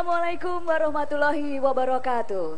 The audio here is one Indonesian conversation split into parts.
Assalamualaikum warahmatullahi wabarakatuh.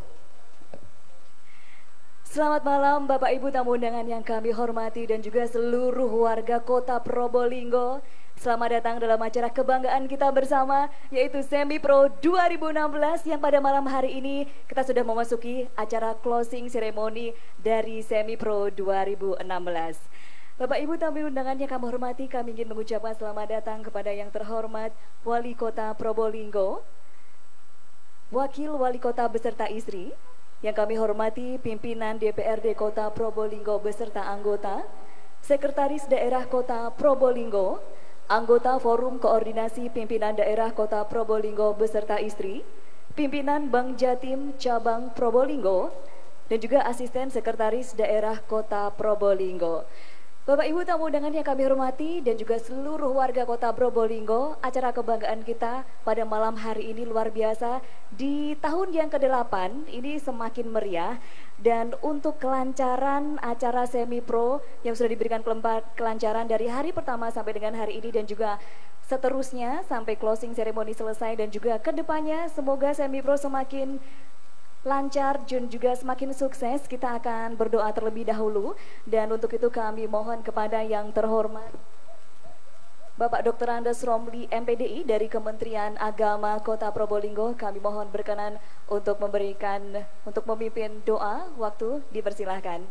Selamat malam Bapak Ibu tamu undangan yang kami hormati dan juga seluruh warga Kota Probolinggo. Selamat datang dalam acara kebanggaan kita bersama yaitu Semi Pro 2016 yang pada malam hari ini kita sudah memasuki acara closing ceremony dari Semi Pro 2016. Bapak Ibu tamu undangan yang kami hormati, kami ingin mengucapkan selamat datang kepada yang terhormat Wali Kota Probolinggo, Wakil Wali Kota beserta istri, yang kami hormati pimpinan DPRD Kota Probolinggo beserta anggota, Sekretaris Daerah Kota Probolinggo, anggota Forum Koordinasi Pimpinan Daerah Kota Probolinggo beserta istri, pimpinan Bank Jatim Cabang Probolinggo, dan juga asisten Sekretaris Daerah Kota Probolinggo. Bapak Ibu tamu undangan yang kami hormati dan juga seluruh warga Kota Probolinggo, acara kebanggaan kita pada malam hari ini luar biasa. Di tahun yang ke-8 ini semakin meriah, dan untuk kelancaran acara Semi Pro yang sudah diberikan kelancaran dari hari pertama sampai dengan hari ini dan juga seterusnya sampai closing ceremony selesai, dan juga kedepannya semoga Semi Pro semakin lancar dan juga semakin sukses. Kita akan berdoa terlebih dahulu, dan untuk itu kami mohon kepada yang terhormat Bapak Dr. Andes Romli MPDI dari Kementerian Agama Kota Probolinggo, kami mohon berkenan untuk memimpin doa. Waktu dipersilahkan.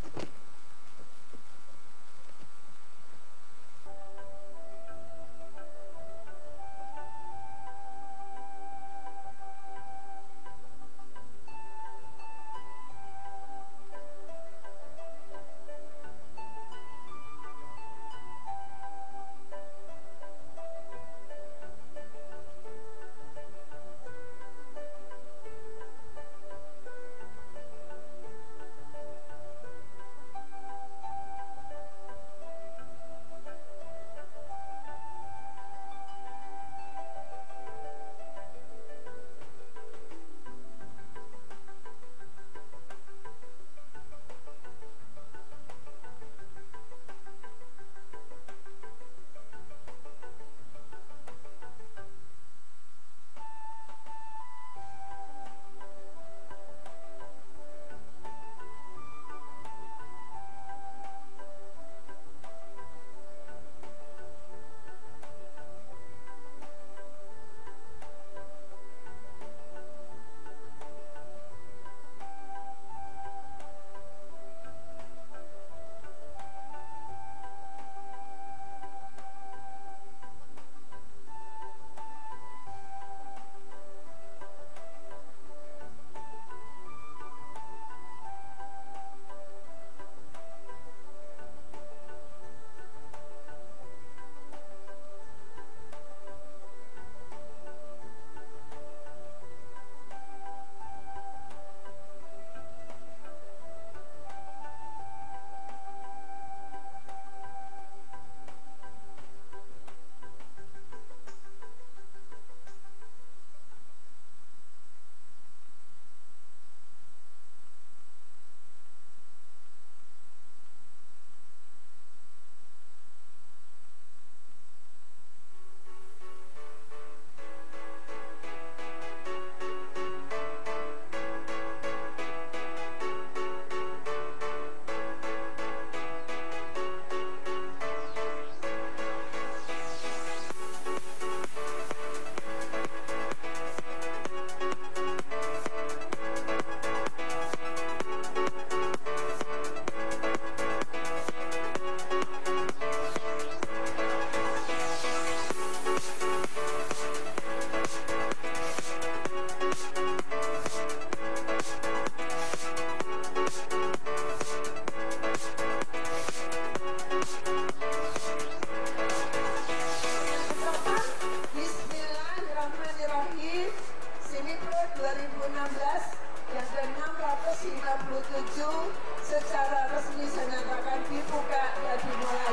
Secara resmi saya nyatakan dibuka dan dimulai.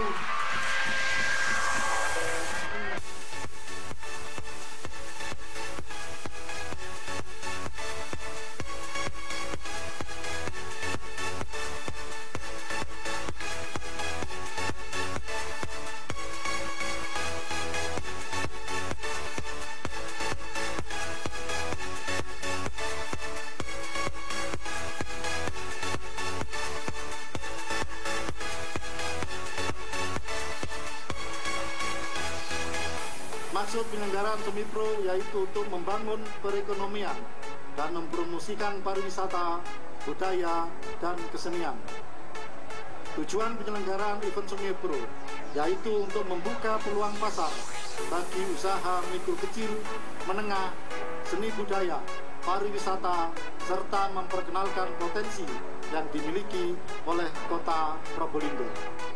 Maksud penyelenggaraan Semipro yaitu untuk membangun perekonomian dan mempromosikan pariwisata, budaya, dan kesenian. Tujuan penyelenggaraan event Semipro yaitu untuk membuka peluang pasar bagi usaha mikro kecil, menengah, seni budaya, pariwisata, serta memperkenalkan potensi yang dimiliki oleh Kota Probolinggo.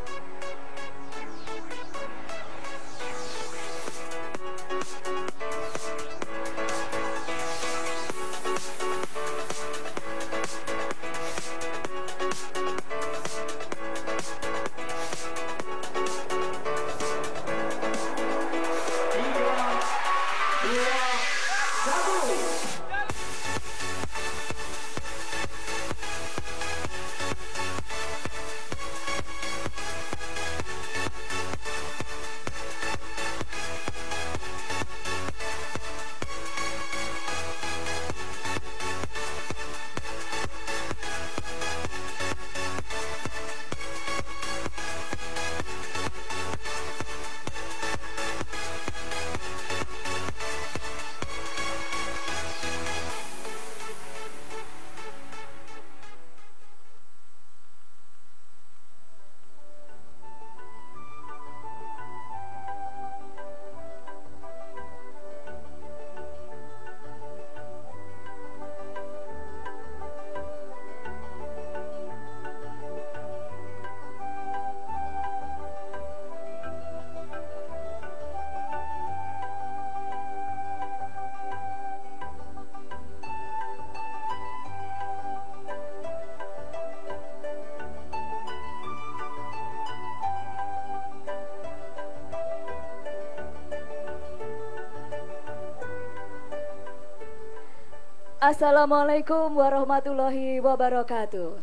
Assalamualaikum warahmatullahi wabarakatuh.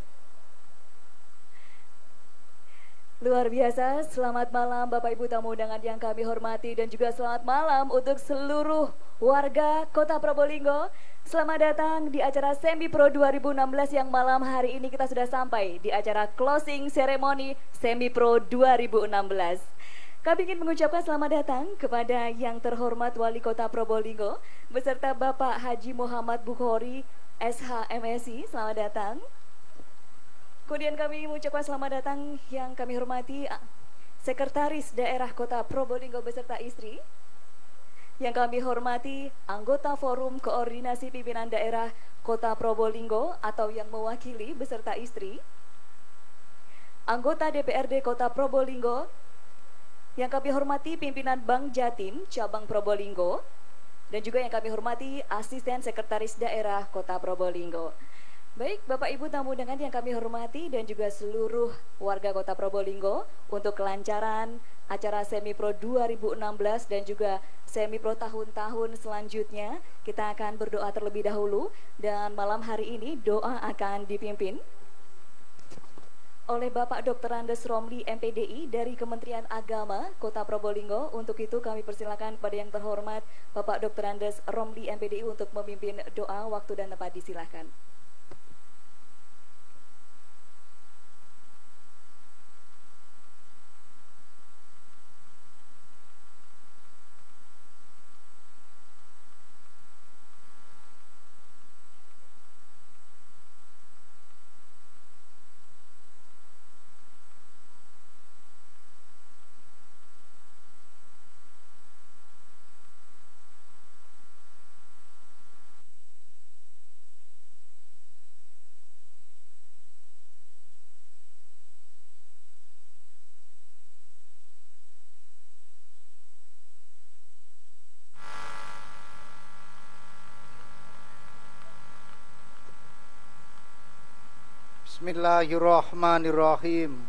Luar biasa, selamat malam Bapak Ibu tamu undangan yang kami hormati dan juga selamat malam untuk seluruh warga Kota Probolinggo. Selamat datang di acara Semipro 2016 yang malam hari ini kita sudah sampai di acara closing ceremony Semipro 2016. Kami ingin mengucapkan selamat datang kepada yang terhormat Wali Kota Probolinggo beserta Bapak Haji Muhammad Bukhori, SH MSI, selamat datang. Kemudian kami mengucapkan selamat datang yang kami hormati Sekretaris Daerah Kota Probolinggo beserta istri. Yang kami hormati anggota Forum Koordinasi Pimpinan Daerah Kota Probolinggo atau yang mewakili beserta istri. Anggota DPRD Kota Probolinggo. Yang kami hormati pimpinan Bank Jatim Cabang Probolinggo dan juga yang kami hormati Asisten Sekretaris Daerah Kota Probolinggo. Baik, Bapak Ibu tamu undangan yang kami hormati dan juga seluruh warga Kota Probolinggo, untuk kelancaran acara Semipro 2016 dan juga Semipro tahun-tahun selanjutnya, kita akan berdoa terlebih dahulu dan malam hari ini doa akan dipimpin oleh Bapak Dr. Andes Romli MPDI dari Kementerian Agama Kota Probolinggo. Untuk itu kami persilakan kepada yang terhormat Bapak Dr. Andes Romli MPDI untuk memimpin doa. Waktu dan tempat disilahkan. Bismillahirrahmanirrahim.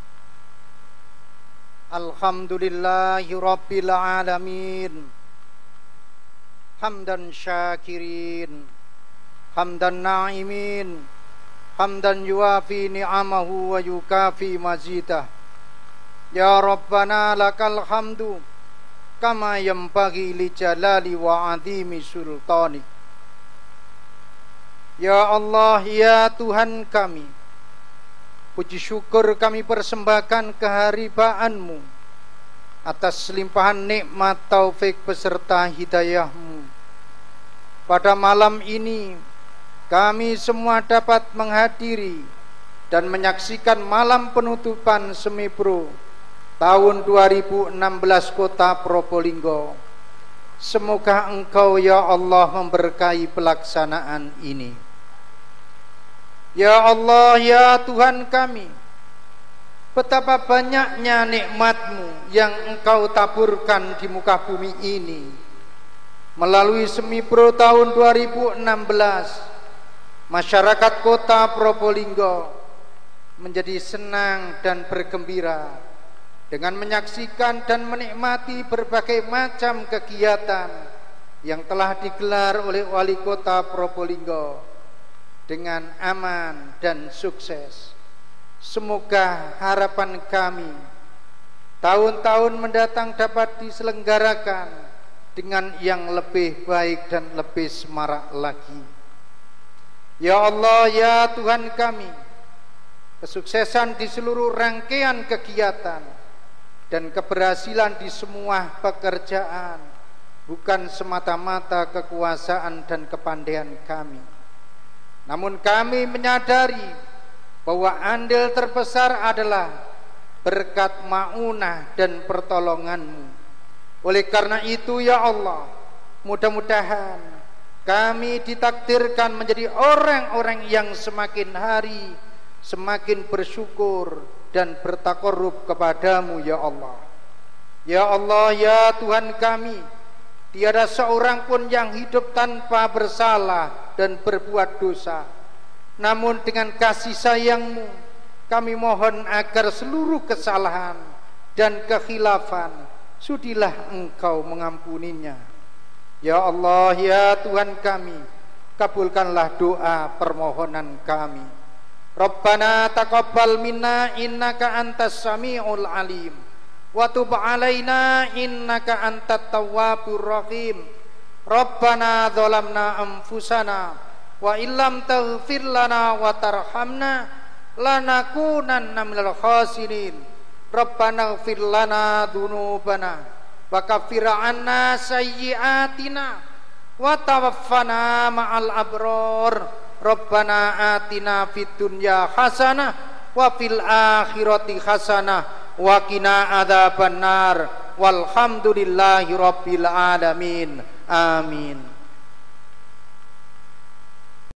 Alhamdulillahi rabbil alamin. Hamdan syakirin, hamdan na'imin, hamdan yuafi ni'amahu wa yukafi mazidah. Ya Rabbana lakal hamdu kama yanbaghi li jalali wa azimi sultanik. Ya Allah, ya Tuhan kami, puji syukur kami persembahkan keharibaanmu atas limpahan nikmat taufik beserta hidayah-Mu. Pada malam ini kami semua dapat menghadiri dan menyaksikan malam penutupan Semipro tahun 2016 Kota Probolinggo. Semoga Engkau ya Allah memberkahi pelaksanaan ini. Ya Allah, ya Tuhan kami, betapa banyaknya nikmat-Mu yang Engkau taburkan di muka bumi ini. Melalui Semipro tahun 2016, masyarakat Kota Probolinggo menjadi senang dan bergembira dengan menyaksikan dan menikmati berbagai macam kegiatan yang telah digelar oleh Wali Kota Probolinggo dengan aman dan sukses. Semoga harapan kami tahun-tahun mendatang dapat diselenggarakan dengan yang lebih baik dan lebih semarak lagi. Ya Allah, ya Tuhan kami, kesuksesan di seluruh rangkaian kegiatan dan keberhasilan di semua pekerjaan bukan semata-mata kekuasaan dan kepandaian kami, namun kami menyadari bahwa andil terbesar adalah berkat ma'unah dan pertolongan-Mu. Oleh karena itu ya Allah, mudah-mudahan kami ditakdirkan menjadi orang-orang yang semakin hari semakin bersyukur dan bertakarrub kepadamu ya Allah. Ya Allah, ya Tuhan kami, tiada seorang pun yang hidup tanpa bersalah dan berbuat dosa. Namun dengan kasih sayang-Mu, kami mohon agar seluruh kesalahan dan kekhilafan sudilah Engkau mengampuninya. Ya Allah, ya Tuhan kami, kabulkanlah doa permohonan kami. Rabbana taqabbal minna innaka antas samiul alim wa tub alaina innaka antat tawwabur rahim. Rabbana zalamna anfusana wa illam taghfir lana wa tarhamna lanakunanna minal khasirin. Rabbana ighfir lana dzunubana wa kaffir 'anna sayyi'atina wa tawaffana ma'al abrar. Rabbana atina fid dunya hasanah wa fil akhirati hasanah wa qina adzabannar walhamdulillahi rabbil alamin. Amin.